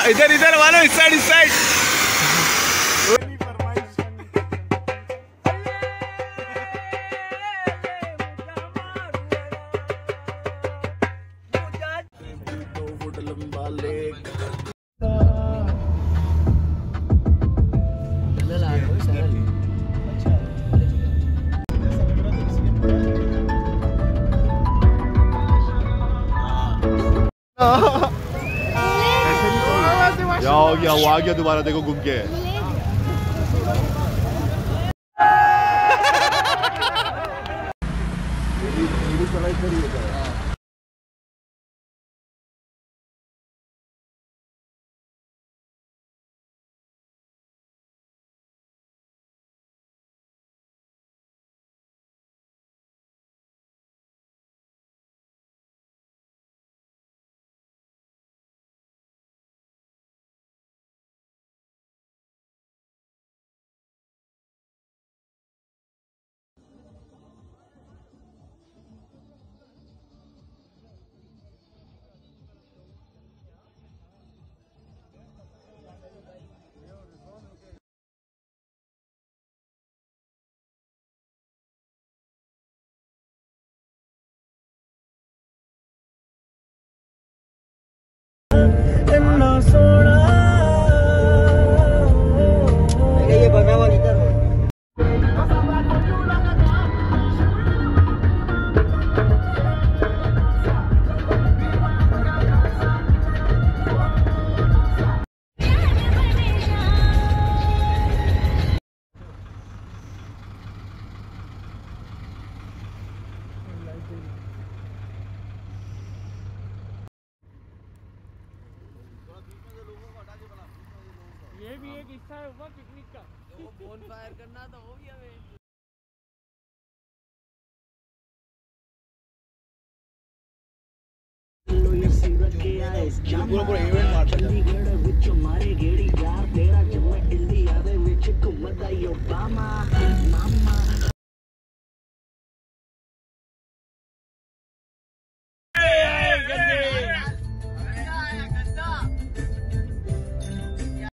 इधर इधर वालों, इस साइड इस साइड। वो आ गया दोबारा, देखो घूम के। ये भी एक हिस्सा है पिकनिक का, वो बोन फायर करना तो हो गया। पूरा इवेंट मार चंडीगढ़ विच मारे गेड़ी यार तेरा जम्मे इंडिया दे विच घुमदा ओबामा।